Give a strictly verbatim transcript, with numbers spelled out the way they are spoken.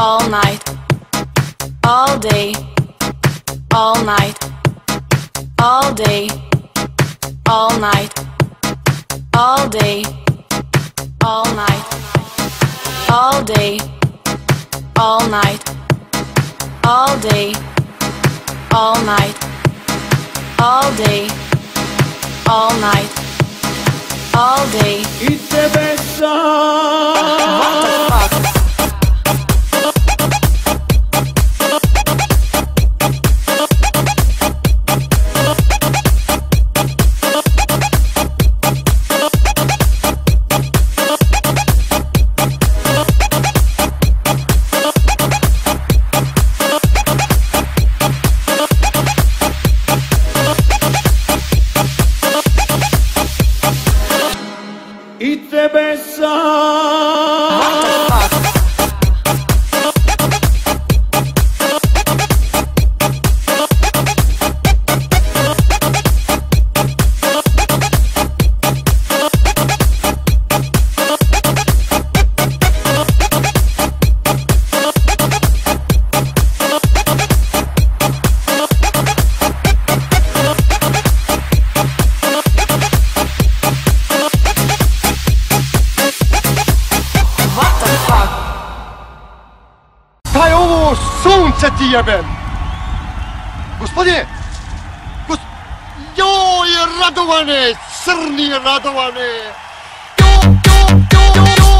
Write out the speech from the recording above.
all night, all day, all night, all day, all night, all day, all night, all day, all night, all day, all night, all day, all night, all day. I tebe sam. What the fuck? I tebe sam. What the fuck? Daj ovo sunce ti jebem! Gospodine! Gos... Joj, Radovane! Crni Radovane! Jo, jo, jo, jo, jo.